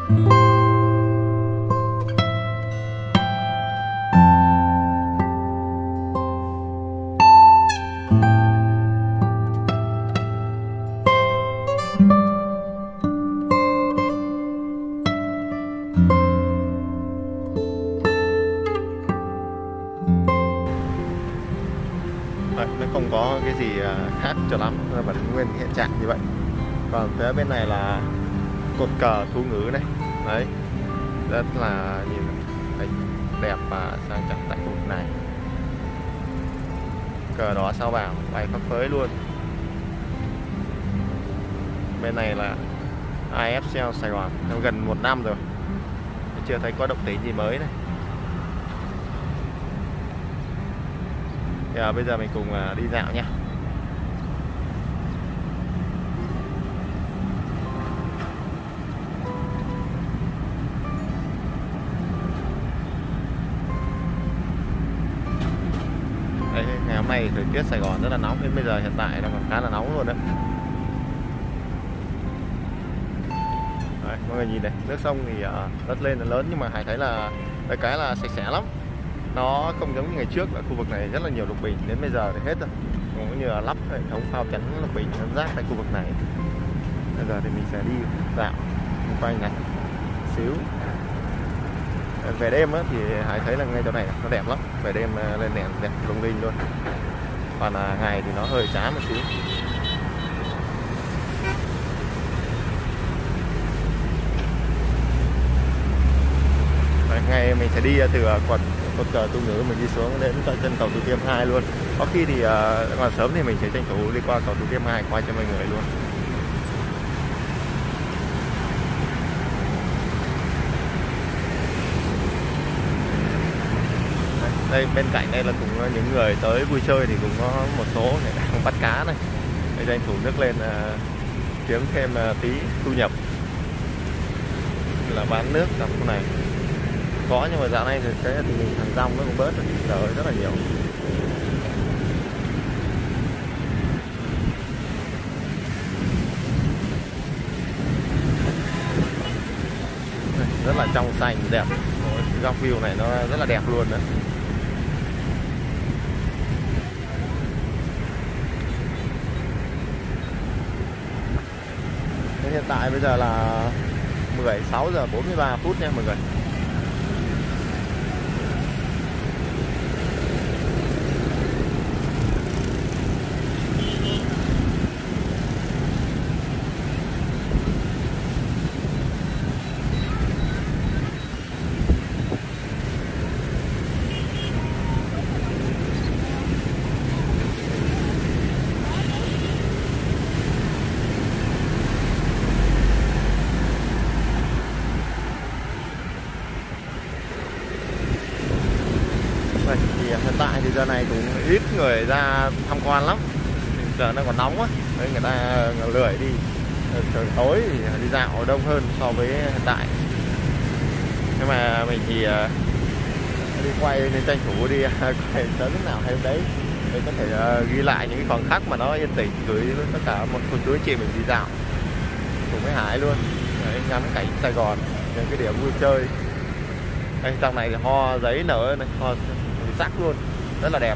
Nó không có cái gì khác cho lắm, nó vẫn nguyên hiện trạng như vậy. Còn phía bên này là cột cờ thú ngữ này, đấy, rất là nhìn thấy đẹp và sang trọng tại khu vực này. Cờ đỏ sao vàng bay phấp phới luôn. Bên này là AFC Sài Gòn, gần 1 năm rồi, chưa thấy có động tĩnh gì mới này. Bây giờ mình cùng đi dạo nha. Đây, ngày hôm nay thời tiết Sài Gòn rất là nóng, đến bây giờ hiện tại đang còn khá là nóng luôn đấy. Đấy, mọi người nhìn này, nước sông thì đất lên là lớn, nhưng mà Hải thấy là cái là sạch sẽ lắm. Nó không giống như ngày trước là khu vực này rất là nhiều lục bình, đến bây giờ thì hết rồi. Cũng như là lắp hệ thống phao chắn lục bình chắn rác tại khu vực này. Bây giờ thì mình sẽ đi dạo xung quanh này xíu. Về đêm thì Hải thấy là ngay chỗ này nó đẹp lắm, về đêm lên đèn đẹp lung linh luôn. Còn ngày thì nó hơi chán một xíu. Ngày mình sẽ đi từ cột cờ tu ngữ, mình đi xuống đến chân cầu Thủ Thiêm 2 luôn. Có khi thì còn sớm thì mình sẽ tranh thủ đi qua cầu Thủ Thiêm 2 qua cho mọi người luôn. Đây bên cạnh đây là cũng những người tới vui chơi thì cũng có một số người đang bắt cá này, để tranh thủ nước lên kiếm thêm tí thu nhập, là bán nước trong khu này. Có, nhưng mà dạo này thì cái tình hình thằng rong nó cũng bớt rồi, trời ơi rất là nhiều. Rất là trong xanh đẹp, góc view này nó rất là đẹp luôn đấy. Hiện tại bây giờ là 16 giờ 43 phút nha mọi người. Hiện tại thì giờ này cũng ít người ra tham quan lắm, giờ nó còn nóng á, nên người ta lười đi. Trời tối thì đi dạo đông hơn so với hiện tại. Nhưng mà mình thì đi quay nên tranh thủ đi quay sớm lúc nào hay đấy, để có thể ghi lại những cái khoảnh khắc mà nó yên tĩnh, gửi tất cả một cô chú anh chị mình đi dạo cùng với Hải luôn. Đấy, ngắm cảnh Sài Gòn, những cái điểm vui chơi. Đây, trong này thì ho giấy nở này, ho sắc luôn, rất là đẹp.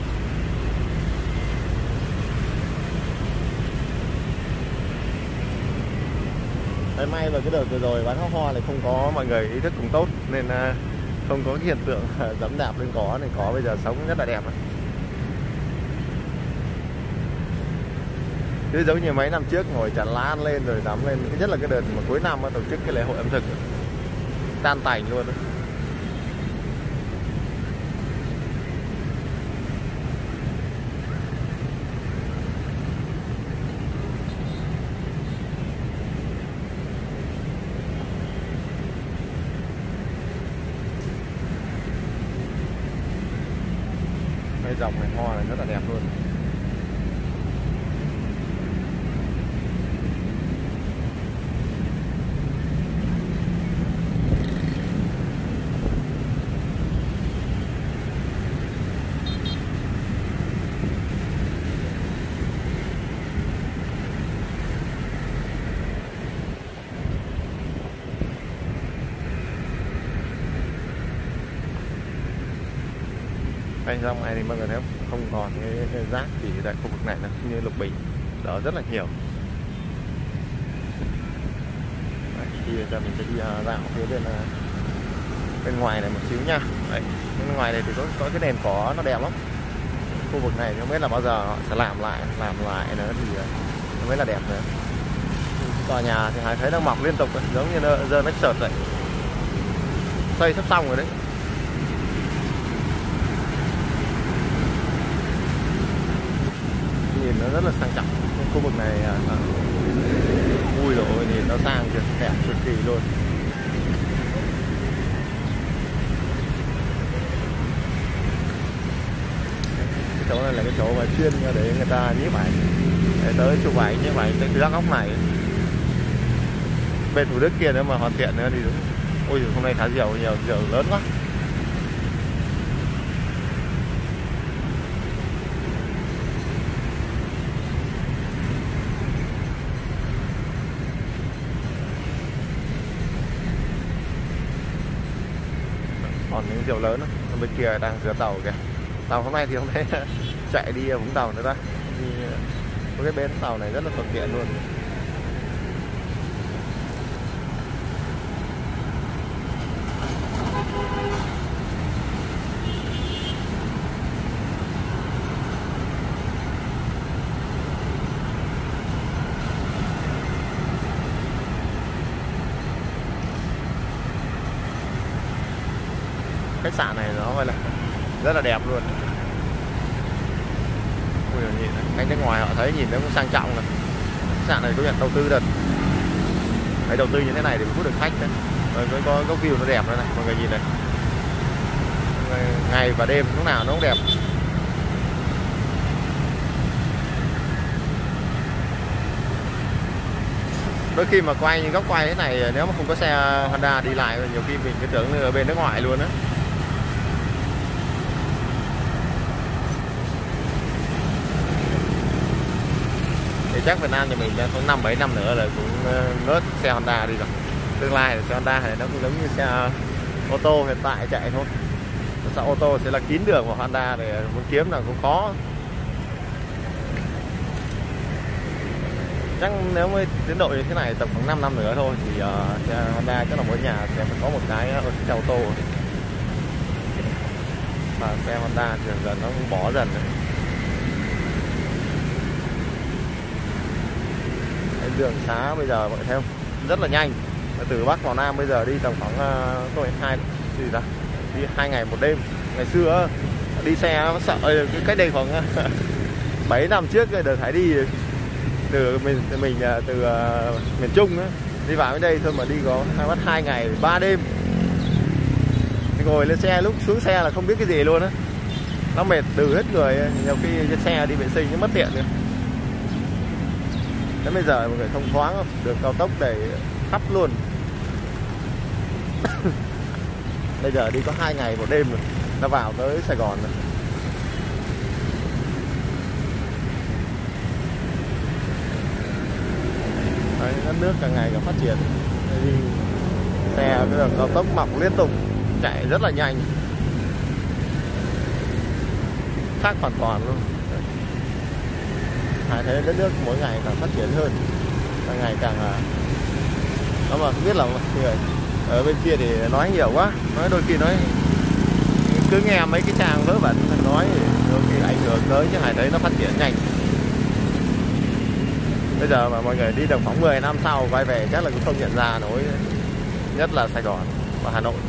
Đấy, may vào cái đợt vừa rồi bán hoa này không có mọi người ý thức cũng tốt, nên không có cái hiện tượng dẫm đạp lên cỏ này. Cỏ bây giờ sống rất là đẹp này. Chứ giống như mấy năm trước ngồi tràn lan lên rồi nắm lên, nhất là cái đợt mà cuối năm tổ chức cái lễ hội ẩm thực tan tành luôn đấy. Cái dòng này hoa này rất là đẹp luôn. Đây ra ngoài thì mọi người thấy không còn cái rác chỉ tại khu vực này nữa, như Lục Bình đó rất là nhiều. Đấy, thì giờ mình sẽ đi dạo phía bên ngoài này một xíu nha. Đấy, bên ngoài này thì có cái nền cỏ nó đẹp lắm. Khu vực này không biết là bao giờ họ sẽ làm lại nữa thì mới là đẹp nữa. Tòa nhà thì Hải thấy đang mọc liên tục giống như giờ nó sợt vậy, xây sắp xong rồi đấy. Nhìn nó rất là sang trọng. Khu vực này vui rồi, nhìn nó sang kìa, đẹp cực kỳ luôn. Cái chỗ này là cái chỗ mà chuyên để người ta nhiếp ảnh, để tới chụp ảnh nhiếp ảnh tới cái góc này. Bên Thủ Đức kia nữa mà hoàn thiện nữa thì đúng. Ôi hôm nay thả diều nhiều lớn quá. Còn những diều lớn đó. Bên kia đang rửa tàu kìa. Tàu hôm nay thì không thấy chạy đi Vũng Tàu nữa ta. Có cái bến tàu này rất là thuận tiện luôn. Khách sạn này nó gọi là rất là đẹp luôn. Ui, nhìn anh bên ngoài họ thấy nhìn nó cũng sang trọng rồi. Khách sạn này có nhận đầu tư đợt phải đầu tư như thế này để hút được khách đấy. Rồi có view nó đẹp nữa này, mọi người nhìn này, ngày và đêm lúc nào nó cũng đẹp. Đôi khi mà quay những góc quay thế này nếu mà không có xe Honda đi lại nhiều khi mình cứ tưởng ở bên nước ngoài luôn á. Thì chắc Việt Nam thì mình có 5-7 năm nữa là cũng ngớt xe Honda đi rồi. Tương lai xe Honda này nó cũng giống như xe ô tô hiện tại chạy thôi. Xe ô tô sẽ là kín đường, của Honda thì muốn kiếm là cũng khó. Chắc nếu mới tiến độ như thế này tầm khoảng 5 năm nữa thôi thì xe Honda chắc là mỗi nhà sẽ phải có một cái xe ô tô. Và xe Honda dần dần nó cũng bỏ dần rồi. Đường xá bây giờ mọi người thấy không, rất là nhanh. Từ Bắc vào Nam bây giờ đi tầm khoảng đi 2 ngày 1 đêm. Ngày xưa đi xe sợ, cách đây khoảng 7 năm trước đợt Hải đi từ miền Trung á, đi vào đến đây thôi mà đi có mất 2 ngày 3 đêm. Ngồi lên xe, lúc xuống xe là không biết cái gì luôn á, nó mệt từ hết người, nhiều khi trên xe đi vệ sinh nó mất tiện nữa. Đến bây giờ mọi người thông thoáng, đường cao tốc đầy khắp luôn. Bây giờ đi có 2 ngày 1 đêm rồi, nó vào tới Sài Gòn rồi. Đấy, đất nước càng ngày càng phát triển. Đi xe cái đường cao tốc mọc liên tục, chạy rất là nhanh, khác hoàn toàn luôn. Thấy đất nước mỗi ngày càng phát triển hơn, càng ngày càng nó mà không biết là mọi người ở bên kia thì nói nhiều quá, nói đôi khi nói cứ nghe mấy cái trang vớ vẩn nói đôi khi ảnh hưởng tới, chứ Hải thấy nó phát triển nhanh. Bây giờ mà mọi người đi được khoảng 10 năm sau quay về chắc là cũng không nhận ra nổi, nhất là Sài Gòn và Hà Nội.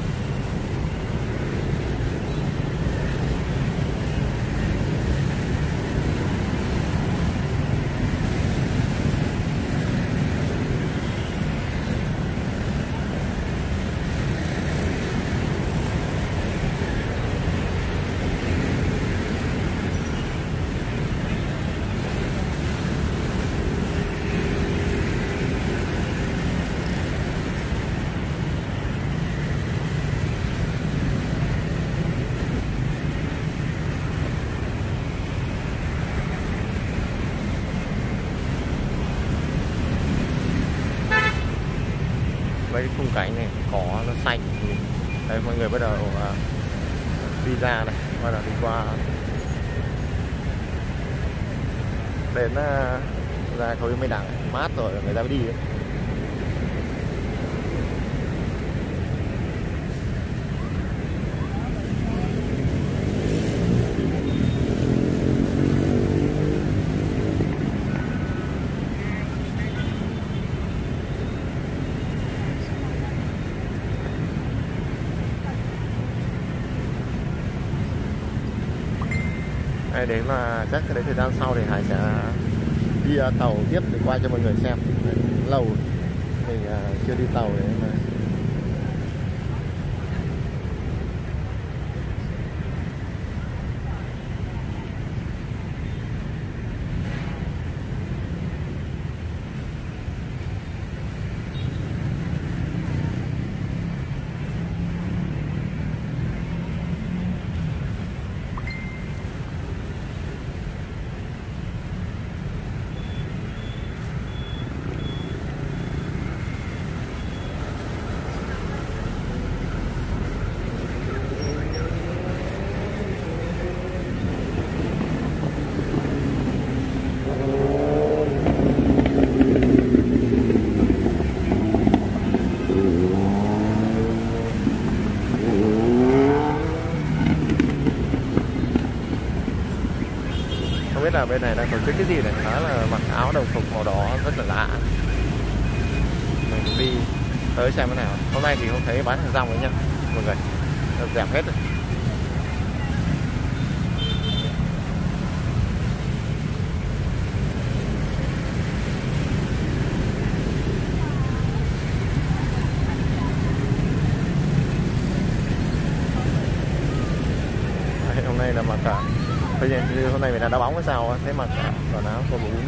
Mấy cái khung cảnh này, cỏ nó xanh. Đây mọi người bắt đầu đi ra này, bắt đầu đi qua đến ra khối Mấy Đằng, mát rồi người ta mới đi ấy. Đến là chắc cái đấy thời gian sau thì Hải sẽ đi tàu tiếp để quay cho mọi người xem. Lâu mình chưa đi tàu đấy mà. Biết là bên này đang tổ chức cái gì này, khá là mặc áo đồng phục màu đỏ rất là lạ. Mình đi tới xem thế nào. Hôm nay thì không thấy bán hàng rong nữa nha mọi người, dẹp hết rồi. Đấy, hôm nay là mặc cả hôm nay mình đã đá bóng hay sao thế mà còn áo cô bún nữa.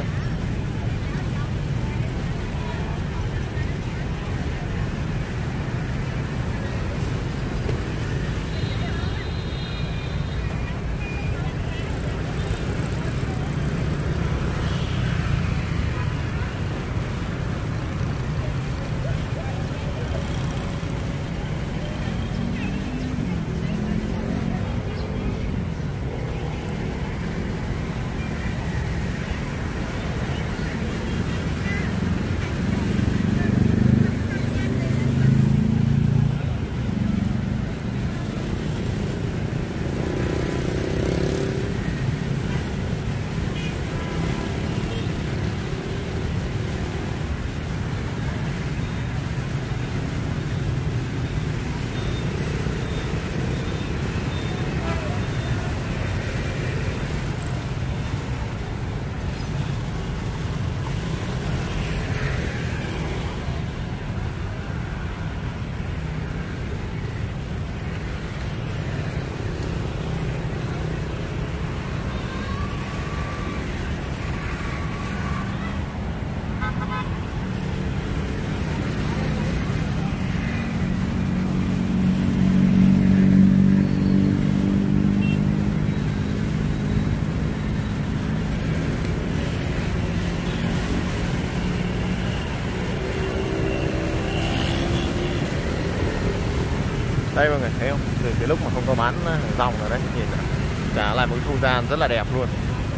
Đây mọi người thấy không, từ cái lúc mà không có bán hàng rong rồi đấy, nhìn trả lại một không gian rất là đẹp luôn,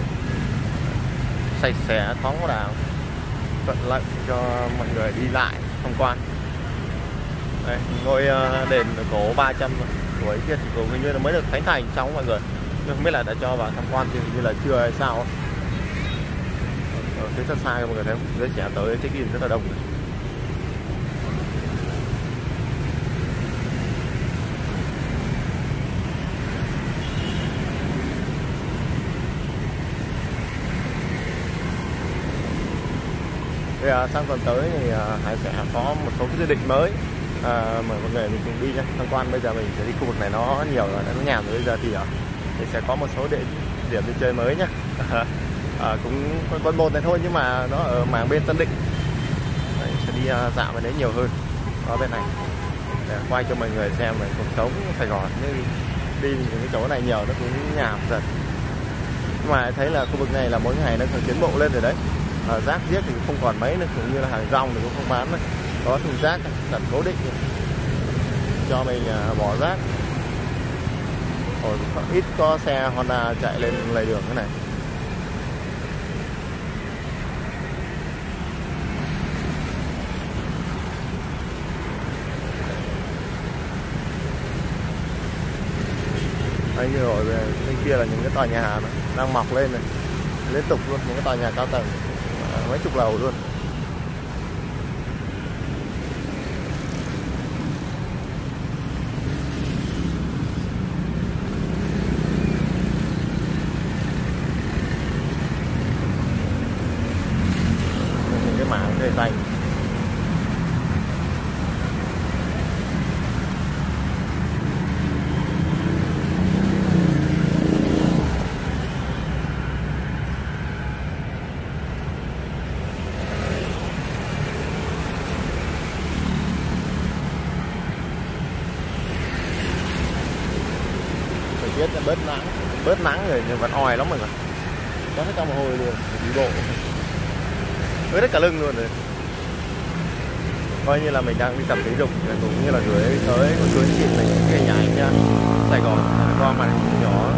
sạch sẽ thoáng đào, thuận lợi cho mọi người đi lại tham quan. Đây, ngôi đền cổ 300 tuổi kia thì cũng hình như là mới được khánh thành xong mọi người, nhưng không biết là đã cho vào tham quan thì hình như là chưa hay sao. Ở phía xa xa mọi người thấy không, giới trẻ tới check in rất là đông. Thì sang tuần tới thì Hải sẽ có một số cái dự định mới, mời mọi người mình cùng đi nha, tham quan. Bây giờ mình sẽ đi khu vực này nó nhiều rồi, nó nhàm rồi, bây giờ thì sẽ có một số điểm đi chơi mới nhá. Cũng con một này thôi nhưng mà nó ở mảng bên Tân Định. Đấy, sẽ đi dạo bên đấy nhiều hơn ở bên này để quay cho mọi người xem về cuộc sống Sài Gòn. Nhưng đi những cái chỗ này nhiều nó cũng nhàm dần, nhưng mà thấy là khu vực này là mỗi ngày nó còn tiến bộ lên rồi đấy. Rác giết thì không còn mấy nữa, cũng như là hàng rong thì cũng không bán nữa. Có thùng rác đặt cố định cho mình bỏ rác. Ồ, ít có xe Honda chạy lên lề đường thế này. Đấy, như rồi bên kia là những cái tòa nhà đang mọc lên này liên tục luôn, những cái tòa nhà cao tầng mấy chục lầu luôn. Những cái mảng cây xanh. Biết là bớt nắng rồi nhưng vẫn oi lắm rồi, có hết trong mồ hôi luôn, đi bộ ướt hết cả lưng luôn rồi. Coi như là mình đang đi tập thể dục, cũng như là gửi tới một số anh chị mình cái hình ảnh nha. Sài Gòn con màn hình nhỏ.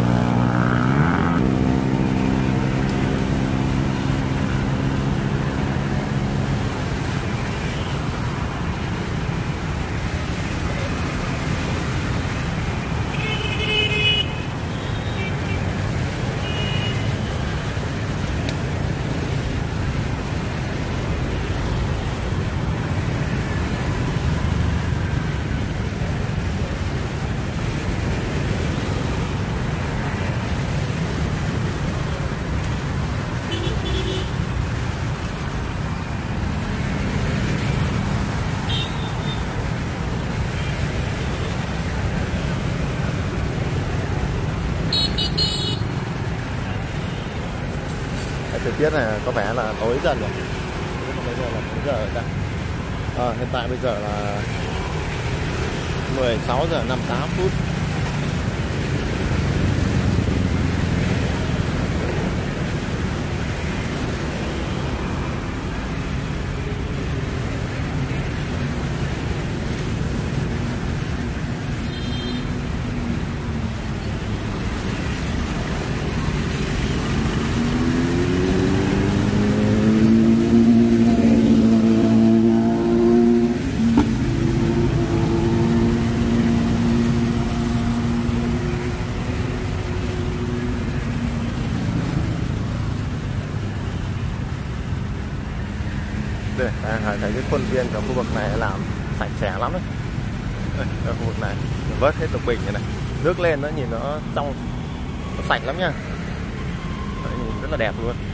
Thời tiết này có vẻ là tối dần rồi. Bây giờ là mấy giờ ta? Hiện tại bây giờ là 16 giờ 58 phút. Đây, thấy cái khuôn viên ở khu vực này làm sạch sẽ lắm đấy. Đây, ở khu vực này vớt hết lục bình này, này, nước lên nó nhìn nó trong, nó sạch lắm nha. Đấy, nhìn rất là đẹp luôn.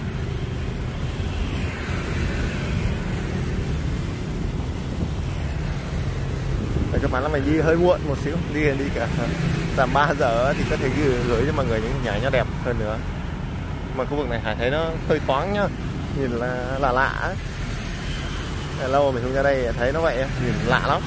Đây, các bạn là mình đi hơi muộn một xíu, đi cả tầm 3 giờ thì có thể gửi cho mọi người những hình ảnh nó đẹp hơn nữa. Mà khu vực này Hải thấy nó hơi thoáng nhá, nhìn là lạ. Lâu mình không ra đây thấy nó vậy, nhìn lạ lắm.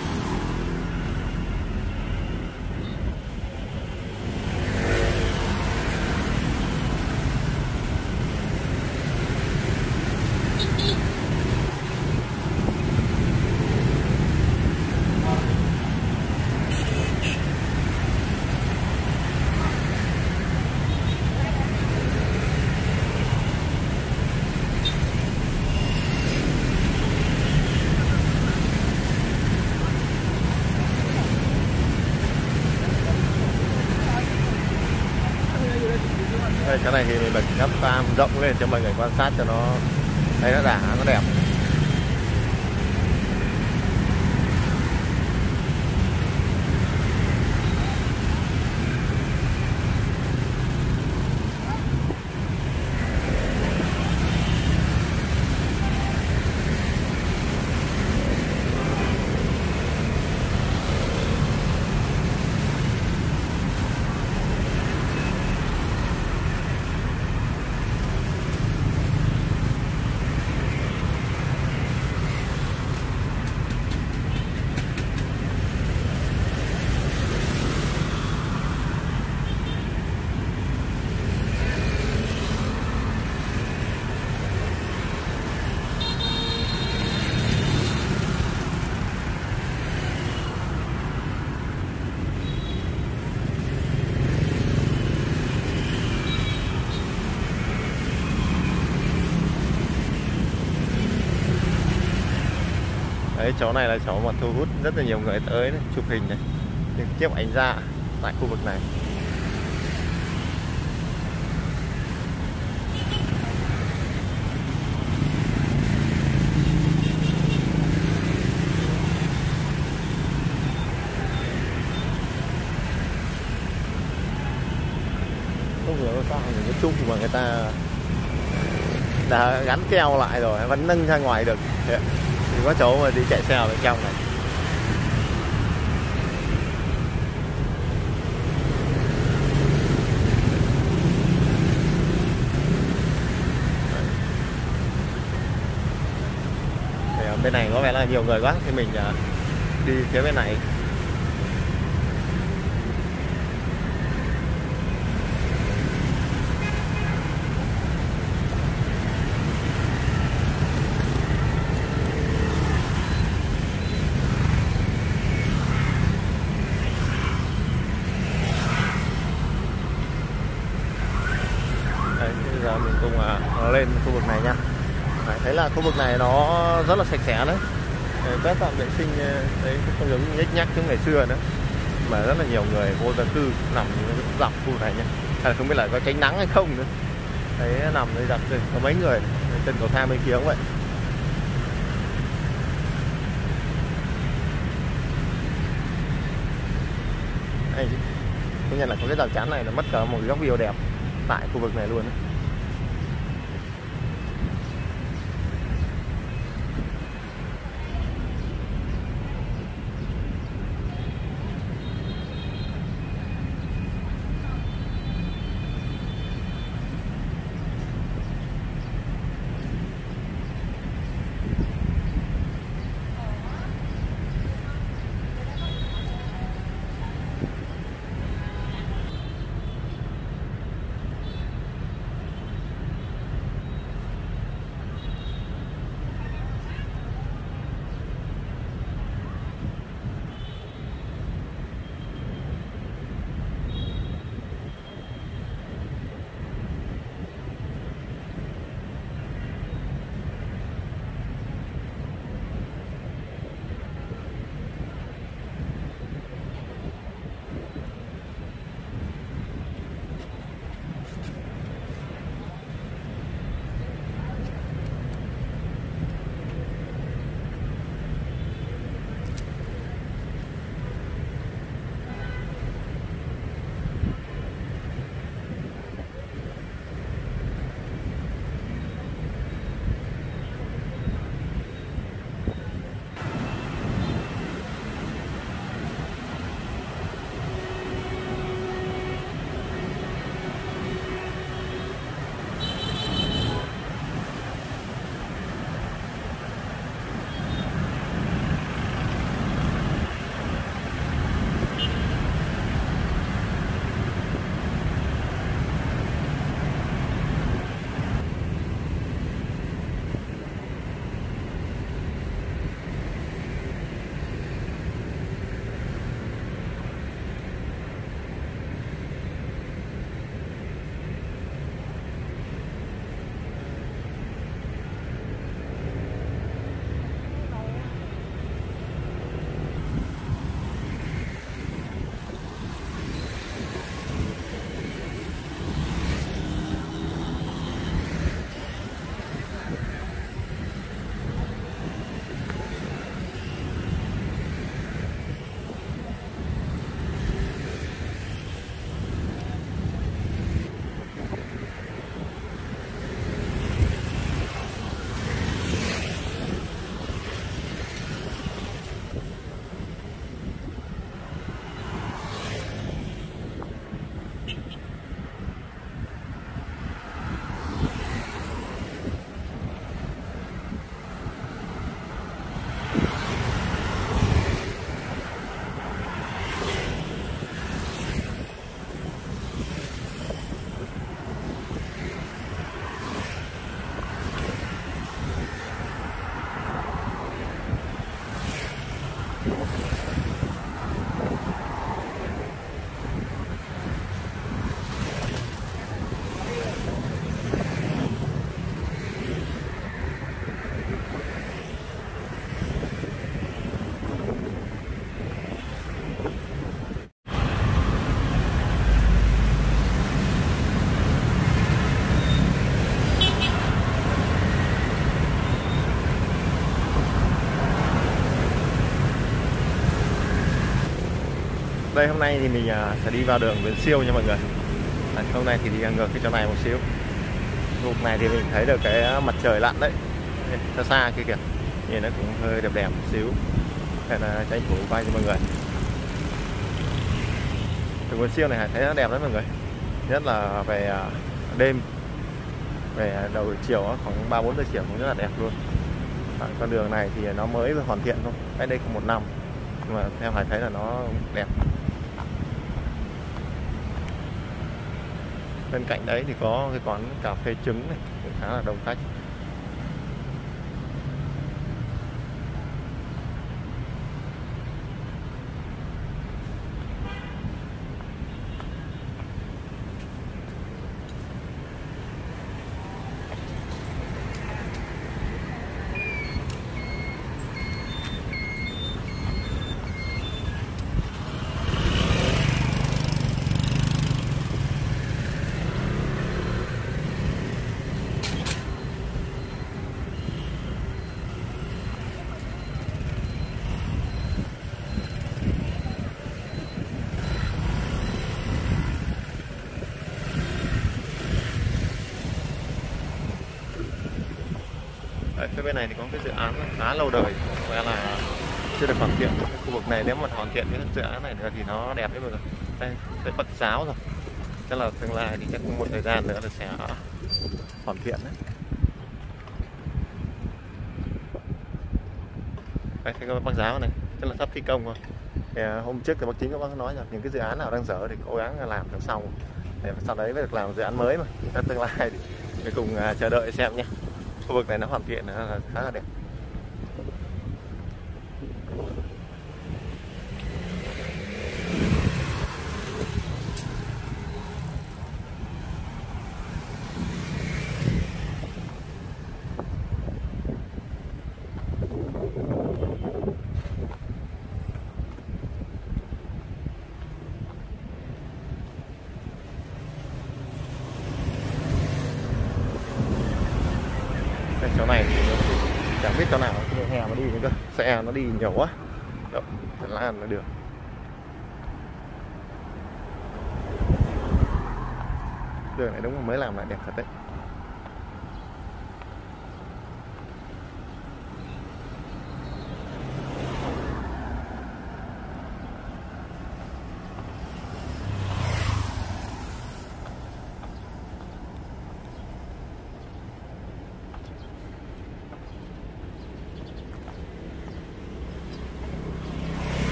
Đây, cái này thì mình bật gấp cam rộng lên cho mọi người quan sát cho nó thấy nó đã, nó đẹp. Đấy, chỗ này là chỗ mà thu hút rất là nhiều người tới đấy, chụp hình này, chụp ảnh ra tại khu vực này. Không hiểu sao những cái trụ mà người ta đã gắn keo lại rồi vẫn nâng ra ngoài được. Thì có chỗ mà đi chạy xe ở bên trong này. Thì ở bên này có vẻ là nhiều người quá thì mình đi phía bên này. Bây giờ mình cùng lên khu vực này nha. Thấy là khu vực này nó rất là sạch sẽ đấy, quét dọn vệ sinh đấy, không giống nhếch nhác giống ngày xưa nữa, mà rất là nhiều người vô dân cư nằm dọc khu này nha. Không biết là có tránh nắng hay không nữa, thấy nằm đây dọc đây có mấy người trên cầu thang bên kia cũng vậy. Đây, công nhận là có cái rào chắn này là mất cả một góc view đẹp tại khu vực này luôn ấy. Đây hôm nay thì mình sẽ đi vào đường Nguyễn Siêu nha mọi người. Hôm nay thì đi ngược cái chỗ này một xíu. Khu vực này thì mình thấy được cái mặt trời lặn đấy, xa xa kia kìa, nhìn nó cũng hơi đẹp đẹp một xíu, nên là tranh thủ quay cho mọi người. Đường Nguyễn Siêu này thấy nó đẹp lắm mọi người, nhất là về đêm, về đầu chiều khoảng 3-4 giờ chiều cũng rất là đẹp luôn. Con đường này thì nó mới hoàn thiện thôi, cách đây cũng 1 năm, nhưng mà theo Hải thấy là nó đẹp. Bên cạnh đấy thì có cái quán cà phê trứng này cũng khá là đông khách. Đấy, phía bên này thì có cái dự án khá lâu đời, có là chưa được hoàn thiện. Cái khu vực này nếu mà hoàn thiện cái dự án này nữa thì nó đẹp đấy mọi người. Đây, thấy Phật giáo rồi, chắc là tương lai thì chắc cũng một thời gian nữa là sẽ hoàn thiện đấy. Đây, thấy cái bác giáo này chắc là sắp thi công rồi. Thì, hôm trước thì bác Chính có bác nói là những cái dự án nào đang dở thì cố gắng làm cho xong để sau đấy mới được làm dự án mới mà. Tương lai thì cùng chờ đợi xem nhé. Khu vực này nó hoàn thiện là khá là đẹp. Chỗ này thì chẳng biết chỗ nào cái hè mà đi nữa cơ, xe nó đi nhiều quá. Đâu, thật là nó được. Đường này đúng là mới làm lại đẹp thật đấy.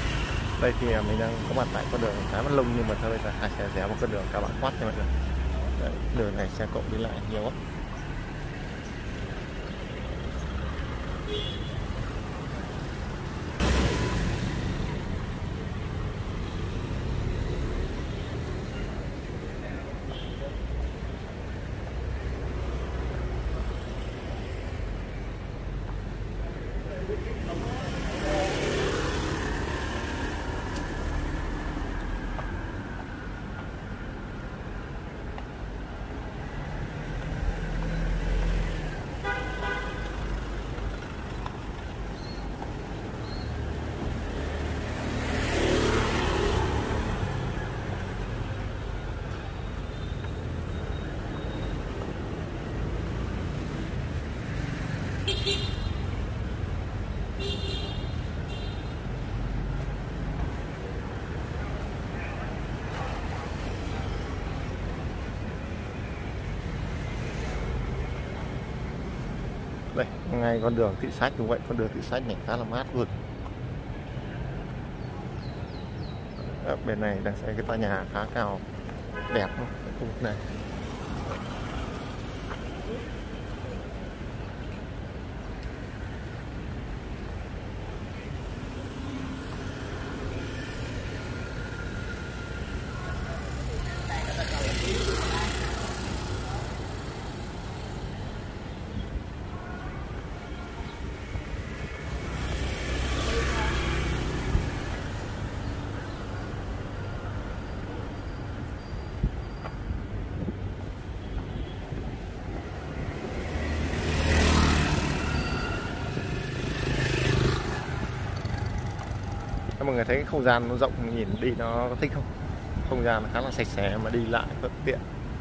Đây thì mình đang có mặt tại con đường Thái Văn Lung, nhưng mà thôi bây giờ Hải sẽ rẽ một con đường Cao Bá Quát cho mọi người. Đấy, đường này xe cộ đi lại nhiều quá. Đây, ngay con đường Thị Sách cũng vậy, con đường Thị Sách này khá là mát luôn. Ở bên này đang xây cái tòa nhà khá cao, đẹp luôn, khu vực này. Mọi người thấy cái không gian nó rộng, nhìn đi nó có thích không? Không gian nó khá là sạch sẽ mà đi lại thuận tiện.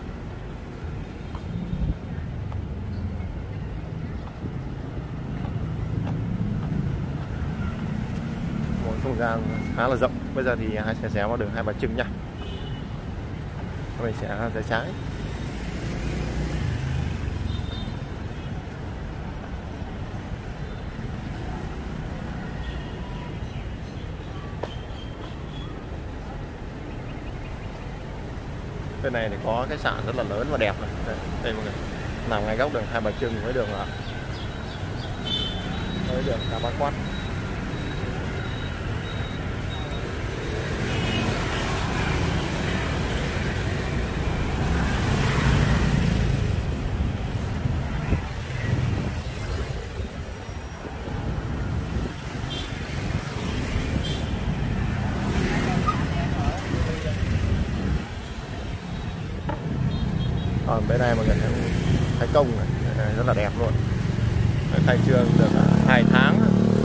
Một không gian khá là rộng. Bây giờ thì hai xe xéo vào đường Hai Bà Trưng nha. Mình sẽ rẽ trái. Bên này thì có cái sạn rất là lớn và đẹp này. Đây mọi người, nằm ngay góc đường Hai Bà Trưng với đường Cá Bá Quát. Còn bên này mọi người thấy Thái Công này rất là đẹp luôn, khai trương được 2 tháng.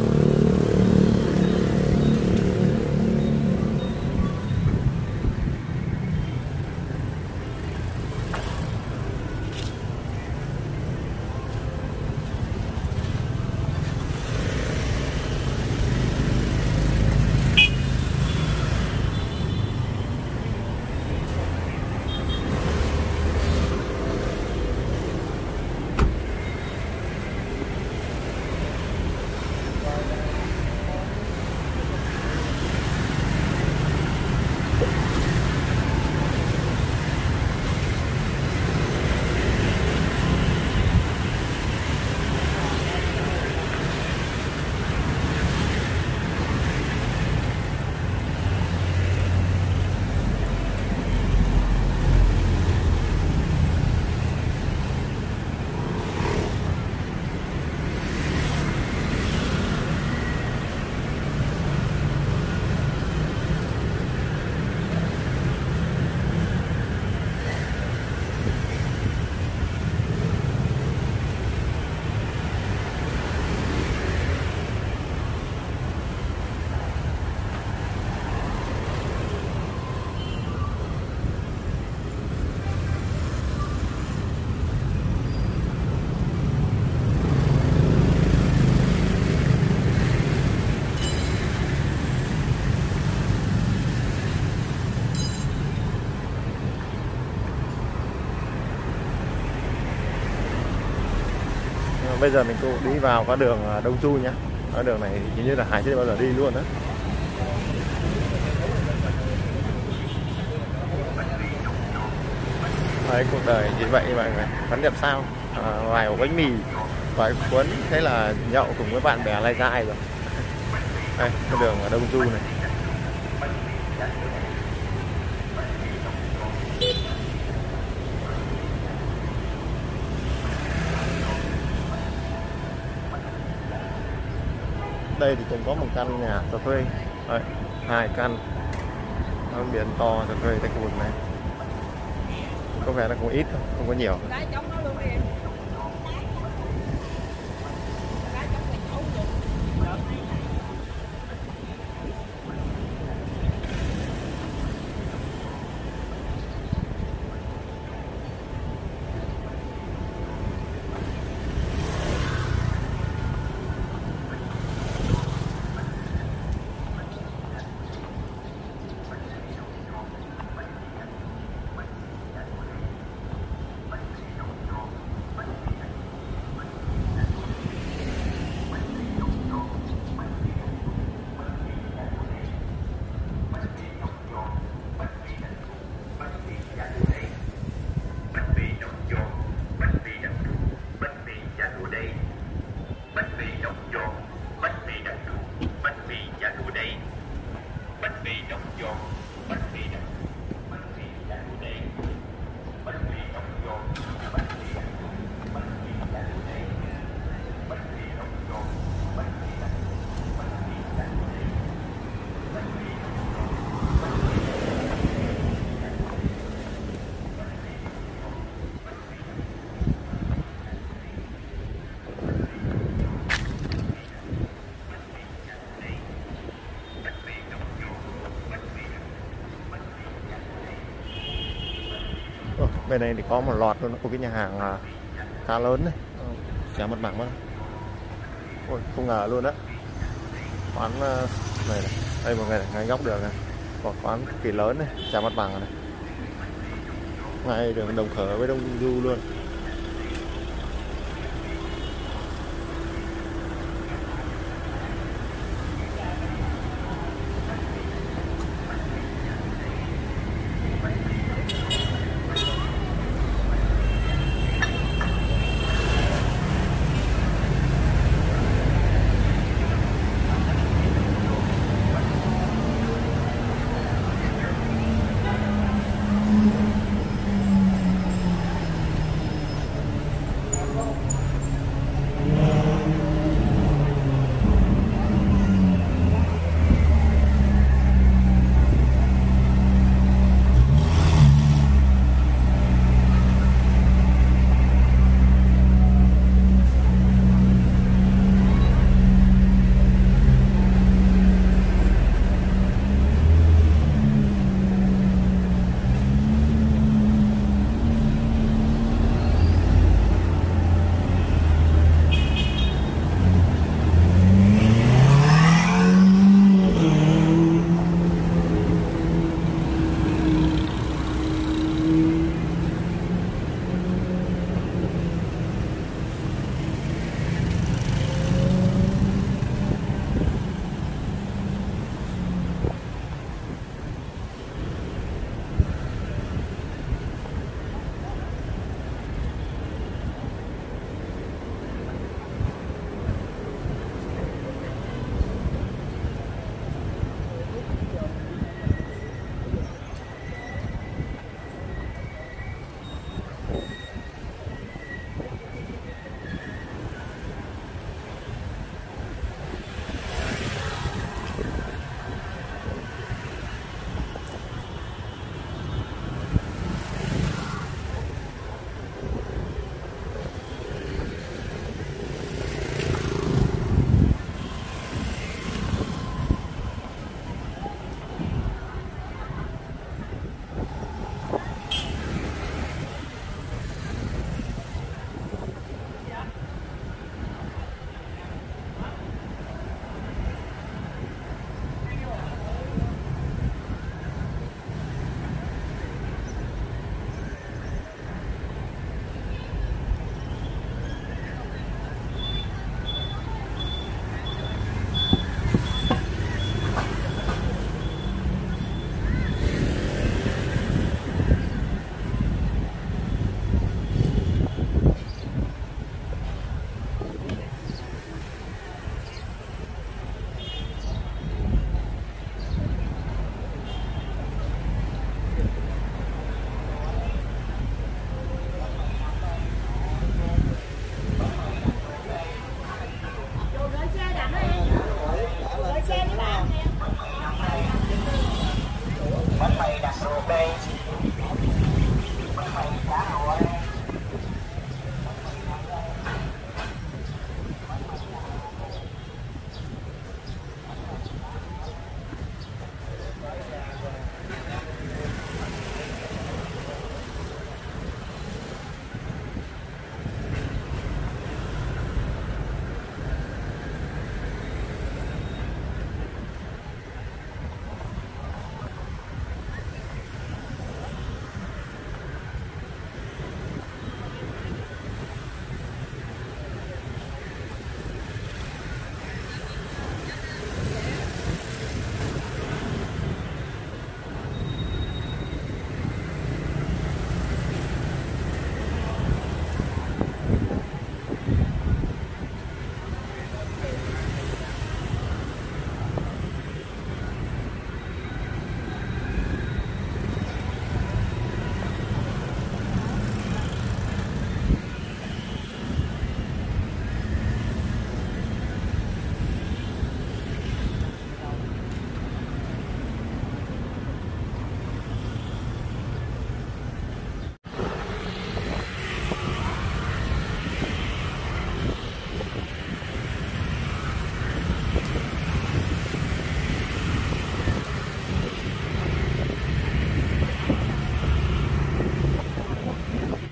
Bây giờ mình cũng đi vào con đường Đông Du nhá. Con đường này hình như là Hải chưa bao giờ đi luôn đó. Đấy, cuộc đời chỉ vậy mọi người, vẫn đẹp sao. Vài ổ bánh mì, vài cuốn, thế là nhậu cùng với bạn bè lai dai rồi. Đây, cái đường ở Đông Du này. Đây thì cũng có một căn nhà cho thuê. Đấy, 2 căn. Biển to cho thuê tại khu vực này. Có vẻ là cũng ít thôi, không có nhiều. Bên này thì có một loạt luôn, có cái nhà hàng khá lớn này, giá mặt bằng quá. Ôi, không ngờ luôn đó. Quán này, đây mọi người ngay góc đường này, có quán cực kỳ lớn này, giá mặt bằng này, ngay đường Đồng Khởi với Đông Du luôn.